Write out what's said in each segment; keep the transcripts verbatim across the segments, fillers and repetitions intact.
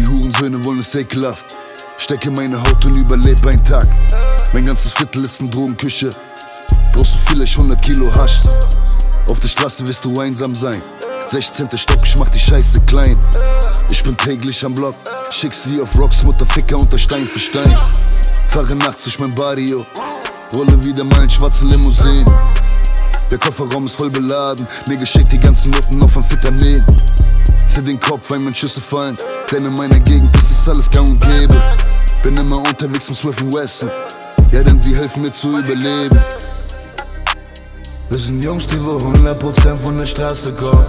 Die Hurensöhne wollen es ekelhaft. Stecke meine Haut und überlebe einen Tag. Mein ganzes Viertel ist eine Drogenküche. Brauchst du vielleicht hundert Kilo Hasch. Auf der Straße wirst du einsam sein. sechzehnter Stock, ich mach die Scheiße klein. Ich bin täglich am Block, schick sie auf Rocks, Mutterficker unter Stein für Stein. Fahre nachts durch mein Barrio, rolle wieder mal in schwarzen Limousinen. Der Kofferraum ist voll beladen, mir geschickt die ganzen Noten auf Amphetamin. Zieh den Kopf, weil meine Schüsse fallen, denn in meiner Gegend ist es alles gang und gäbe. Bin immer unterwegs im Smith and Wesson, ja denn sie helfen mir zu überleben. Wir sind Jungs, die wohl hundert Prozent von der Straße kommen.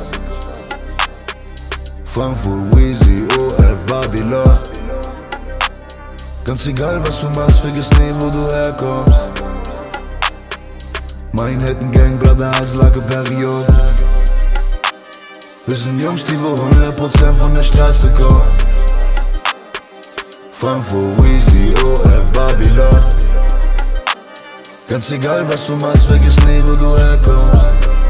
Frankfurt, Weezy, O F, Babylon. Ganz egal was du machst, vergiss nie wo du herkommst. Manhattan Gang, Brother, Haslake, Period. Wir sind Jungs, die wohl hundert Prozent von der Straße kommen. Frankfurt, Weezy, O F, Babylon. Ganz egal was du machst, vergiss nie wo du herkommst.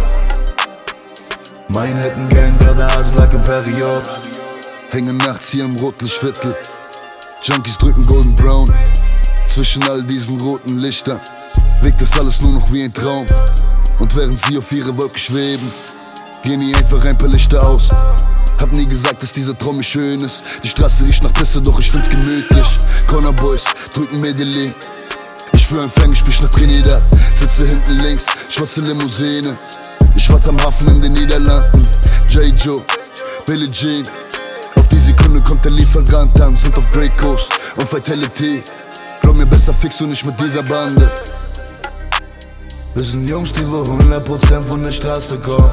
Manhattan Gang, Brother, Haslake, Period. Hänge nachts hier im Rotlichtviertel. Junkies drücken Golden Brown. Zwischen all diesen roten Lichtern wirkt das alles nur noch wie ein Traum. Und während sie auf ihre Wolke schweben, gehen hier einfach ein paar Lichter aus. Hab nie gesagt, dass dieser Traum nicht schön ist. Die Straße riecht nach Pisse, doch ich find's gemütlich. Corner Boys drücken Medellin. Ich fühl ein Fang, ich sprich nach Trinidad. Sitze hinten links, schwarze Limousine. Ich warte am Hafen in den Niederlanden. J. Joe, Billie Jean. Auf die Sekunde kommt der Lieferant an. Sind auf Dracos und Vitality. Glaub mir, besser fix du nicht mit dieser Bande. Wir sind Jungs, die wohl hundert Prozent von der Straße kommen.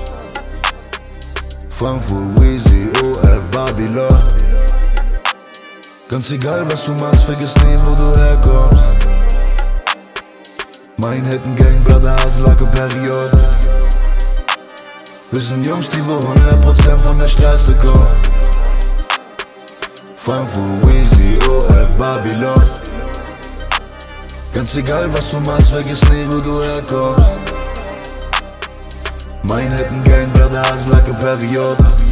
Frankfurt, Weezy, O F, Babylon. Ganz egal was du machst, vergiss nie wo du herkommst. Manhattan Gang, Brother, Haslake, Period. Wir sind Jungs, die wohl hundert Prozent von der Straße kommen. Frankfurt, Weezy, O F, Babylon. Ganz egal was du machst, vergiss nie wo du herkommst. Manhattan Gang, Brother, Haslake, Period.